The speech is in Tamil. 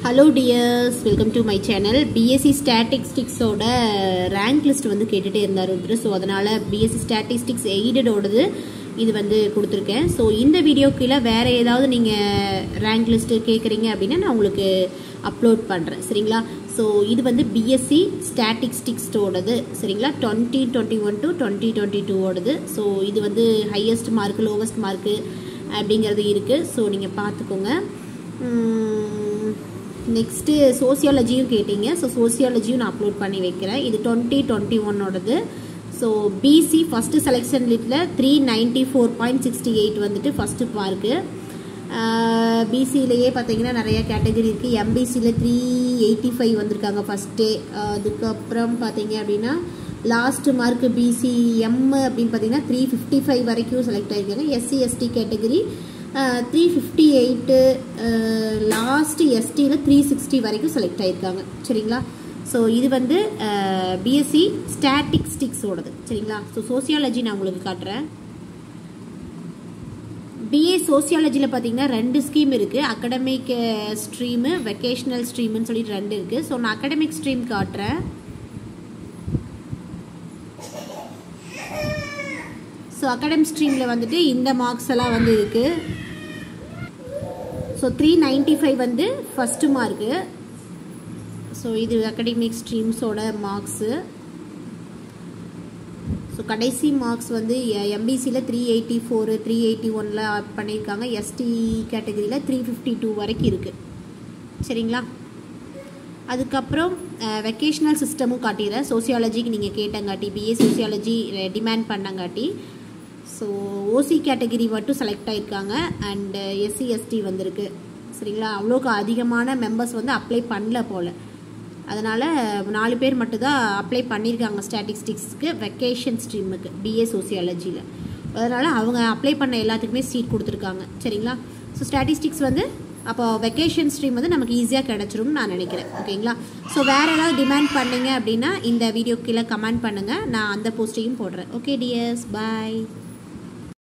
Hello dears, welcome to my channel. B.sc statistics oda rank list வந்து கேட்டுட்டே இருந்தாரு ஒருத்தர். சோ அதனால B.sc statistics aided ஓடது இது வந்து கொடுத்திருக்கேன். சோ இந்த வீடியோக்குள்ள வேற ஏதாவது நீங்க rank list கேக்குறீங்க அப்படினா நான் உங்களுக்கு அப்லோட் பண்றேன். சரிங்களா? சோ இது வந்து B.sc statistics ஓடது. சரிங்களா? 2021 to 2022 ஓடது. சோ இது வந்து highest mark, lowest mark அப்படிங்கிறது இருக்கு. சோ நீங்க பாத்துக்கோங்க. Next sociology கேட்டிங்க. So sociology நான் அப்லோட் பண்ணி வைக்கிறேன். இது 2021 ஓடது. So B.sc first selection listல 394.68 வந்துட்டு first mark. B.sc லயே பாத்தீங்கன்னா நிறைய கேட்டகரி இருக்கு. M.B.sc ல 385 வந்திருக்காங்க ஃபர்ஸ்ட். அதுக்கு அப்புறம் பாத்தீங்க அப்படினா லாஸ்ட் மார்க் B.sc M அப்படினு பாத்தீங்கன்னா 355 வரைக்கும் செலக்ட் ஆயிருக்காங்க. SC ST category 358 last ST ல 360 வரைக்கும் செலக்ட் ஆயிருக்காங்க. சரிங்களா? சோ இது வந்து B.sc ஸ்டாட்டிஸ்டிக்ஸ் ஓடது. சரிங்களா? சோ சோசியாலஜி நான் உங்களுக்கு காட்டுறேன். BA சோசியாலஜில பாத்தீங்கன்னா ரெண்டு ஸ்கீம் இருக்கு. அகாடமிக் ஸ்ட்ரீம், வெகேஷனல் ஸ்ட்ரீம்னு சொல்லிட்டு ரெண்டு இருக்கு. சோ நான் அகாடமிக் ஸ்ட்ரீம் காட்டுறேன். ஸோ அகாடமிக் ஸ்ட்ரீமில் வந்துட்டு இந்த மார்க்ஸ் எல்லாம் வந்து இருக்கு. ஸோ 395 வந்து ஃபர்ஸ்ட் மார்க்கு. ஸோ இது அகாடமிக் ஸ்ட்ரீம்ஸோட மார்க்ஸு. ஸோ கடைசி மார்க்ஸ் வந்து MBCயில் 384 381 பண்ணியிருக்காங்க. ST கேட்டகரியில் 352 வரைக்கும் இருக்குது. சரிங்களா? அதுக்கப்புறம் வெக்கேஷனல் சிஸ்டமும் காட்டிடுறேன். சோசியாலஜிக்கு நீங்கள் கேட்டங்காட்டி, BA சோசியாலஜி டிமாண்ட் பண்ணங்காட்டி. ஸோ OC கேட்டகரி மட்டும் செலக்ட் ஆகிருக்காங்க. அண்ட் SC ST வந்திருக்கு. சரிங்களா? அவ்வளோக்கு அதிகமான மெம்பர்ஸ் வந்து அப்ளை பண்ணல போல். அதனால் 4 பேர் மட்டும்தான் அப்ளை பண்ணியிருக்காங்க ஸ்டாட்டிஸ்டிக்ஸ்க்கு, வெக்கேஷன் ஸ்ட்ரீமுக்கு BA சோசியாலஜியில். அதனால் அவங்க அப்ளை பண்ண எல்லாத்துக்குமே சீட் கொடுத்துருக்காங்க. சரிங்களா? ஸோ ஸ்டாட்டிஸ்டிக்ஸ் வந்து அப்போ வெக்கேஷன் ஸ்ட்ரீம் வந்து நமக்கு ஈஸியாக கிடச்சிரும்னு நான் நினைக்கிறேன். ஓகேங்களா? ஸோ வேறு ஏதாவது டிமாண்ட் பண்ணீங்க அப்படின்னா இந்த வீடியோ கீழே கமெண்ட் பண்ணுங்கள். நான் அந்த போஸ்ட்டையும் போடுறேன். ஓகே டியர்ஸ், பாய்.